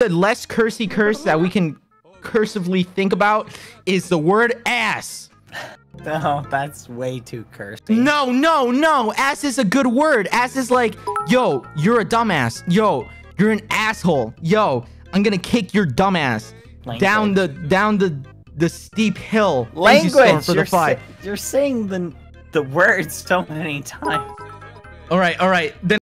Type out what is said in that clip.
The less cursy curse that we can cursively think about is the word ass. No, that's way too cursy. No. Ass is a good word. Ass is like, yo, you're a dumbass. Yo, you're an asshole. Yo, I'm gonna kick your dumbass down the steep hill. Language. For the fight. You're saying the words so many times. All right. Then